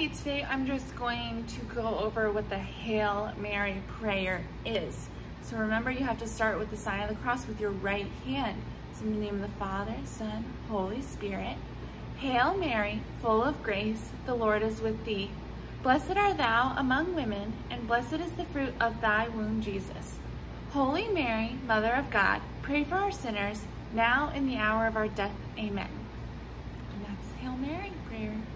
Hi, today I'm just going to go over what the Hail Mary prayer is. So remember, you have to start with the sign of the cross with your right hand. So in the name of the Father, Son, Holy Spirit. Hail Mary, full of grace, the Lord is with thee. Blessed art thou among women, and blessed is the fruit of thy womb, Jesus. Holy Mary, Mother of God, pray for our sinners, now and in the hour of our death. Amen. And that's the Hail Mary prayer.